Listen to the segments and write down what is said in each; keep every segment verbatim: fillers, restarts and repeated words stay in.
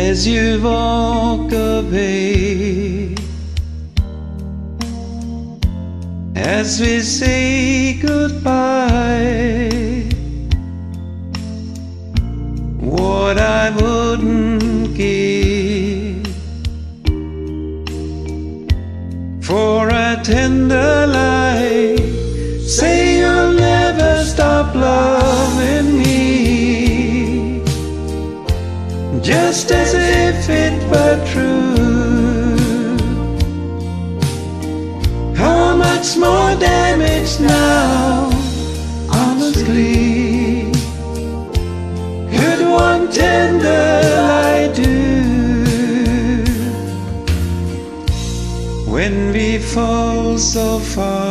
as you walk away, as we say goodbye. What I wouldn't give for a tender lie. Say you'll never stop loving me, just as if it were true. How much more damage now, honestly, could one tender lie do? When we fall so far,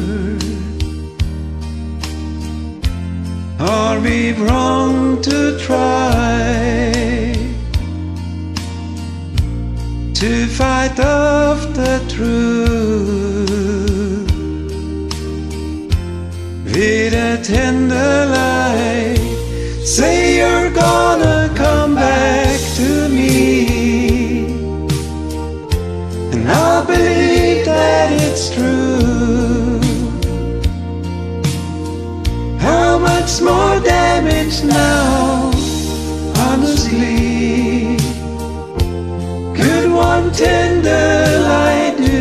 are we wrong to try to fight off the truth with a tender lie? Say you're gonna come back to me, and I'll believe that it's true. How much more damage now, honestly, could one tender lie do?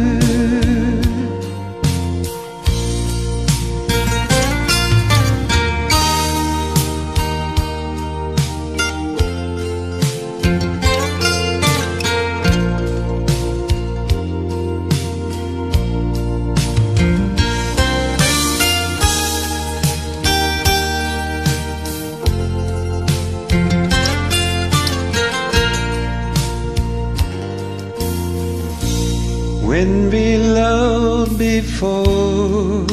When we loved before,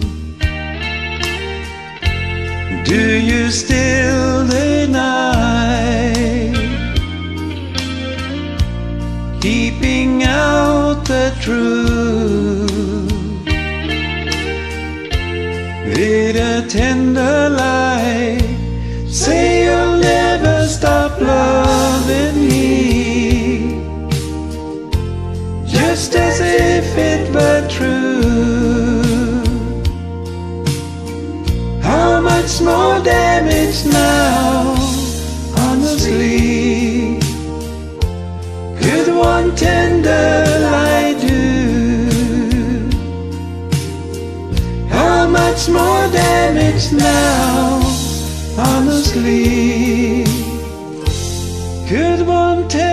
do you still deny keeping out the truth with a tender lie? Say you'll never stop loving me, just as if it were true. How much more damage now, honestly, could one tender lie do? How much more damage now, honestly, could one tender